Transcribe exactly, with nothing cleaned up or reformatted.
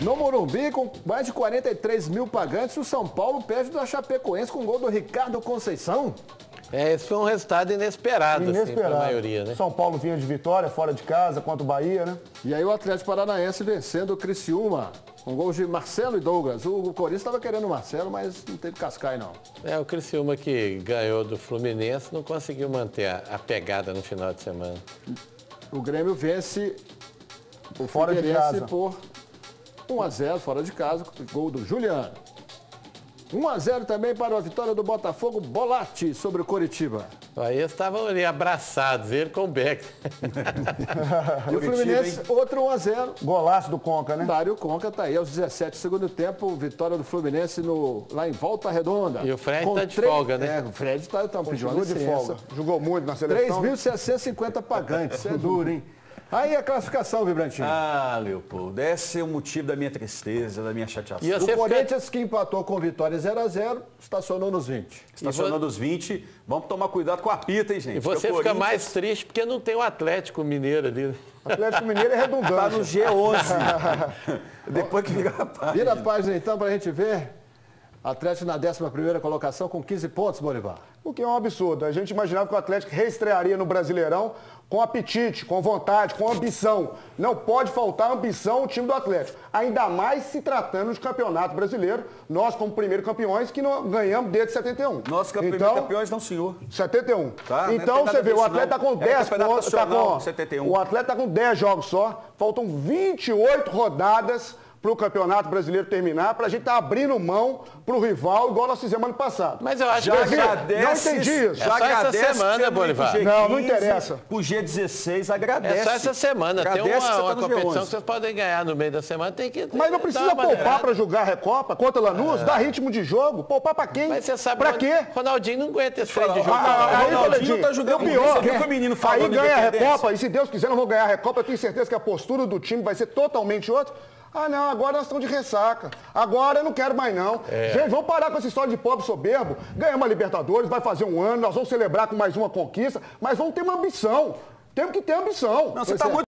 No Morumbi, com mais de quarenta e três mil pagantes, o São Paulo perde da Chapecoense com o gol do Ricardo Conceição. É, esse foi um resultado inesperado, Inesperado. assim, para a maioria, né? São Paulo vinha de vitória, fora de casa, contra o Bahia, né? E aí o Atlético Paranaense vencendo o Criciúma, com gols de Marcelo e Douglas. O Corinthians estava querendo o Marcelo, mas não teve cascai, não. É, o Criciúma que ganhou do Fluminense não conseguiu manter a, a pegada no final de semana. O Grêmio vence o Fora de Figueirense casa. por um a zero, fora de casa, gol do Juliano. um a zero também para a vitória do Botafogo, Bolatti sobre o Coritiba. Aí eles estavam ali abraçados, ele com o Beck. E o Fluminense, outro um a zero. Golaço do Conca, né? Dário Conca está aí aos dezessete do segundo tempo, vitória do Fluminense no, lá em Volta Redonda. E o Fred Com tá de três- folga, né? É, o Fred está tá pedindo Jogou de licença. folga. Jogou muito na três seleção. mil seiscentos e cinquenta pagantes, é duro, hein? Aí a classificação, Vibrantinho. Ah, Leopoldo, esse é o motivo da minha tristeza, da minha chateação. E O você Corinthians, que empatou com vitória zero a zero, estacionou nos vinte. Estacionando os vinte, vamos tomar cuidado com a pita, hein, gente? E você Porque o fica Corinthians mais triste porque não tem o Atlético Mineiro ali. Atlético Mineiro é tá redundante. no G onze. Depois que vira a página. Vira a página então para a gente ver. Atlético na décima primeira colocação com quinze pontos, Bolivar. O que é um absurdo. A gente imaginava que o Atlético reestrearia no Brasileirão com apetite, com vontade, com ambição. Não pode faltar ambição ao time do Atlético. Ainda mais se tratando de campeonato brasileiro. Nós, como primeiro campeões, que não ganhamos desde setenta e um. Nós, campeões, então, campeões, não, senhor. setenta e um. Tá, não então tem nada você vê, disso, o atleta está não. com É dez campeonato pontos. Tá nacional, com, setenta e um. O atleta está com dez jogos só. Faltam vinte e oito rodadas para o Campeonato Brasileiro terminar, para a gente estar tá abrindo mão para o rival, igual nós fizemos ano passado. Mas eu acho Já que... agradece, Não entendi isso. Já É só essa agradece semana, você ir pro Bolivar. G quinze, Não, não interessa. O G dezesseis agradece. É só essa semana. Tem Agradece que uma, você uma tá no G competição onze. que vocês podem ganhar no meio da semana. Tem que, Mas não dar precisa uma poupar maneirada. para jogar a Recopa contra Lanús, dá ritmo de jogo. Poupar para quem? Mas você sabe... Para que quê? Ronaldinho não aguenta esse trem de Ah, jogo. ah, não. ah, Aí, Ronaldinho Toledinho, tá jogando o muito. pior, Você viu que o menino falou aí de ganha a independência? Recopa, e se Deus quiser não vou ganhar a Recopa, eu tenho certeza que a postura do time vai ser totalmente outra. Ah, não, agora nós estamos de ressaca. Agora eu não quero mais, não. É. Gente, vamos parar com essa história de pobre soberbo. Ganhamos a Libertadores, vai fazer um ano, nós vamos celebrar com mais uma conquista, mas vamos ter uma ambição. Temos que ter ambição. Não, você tá muito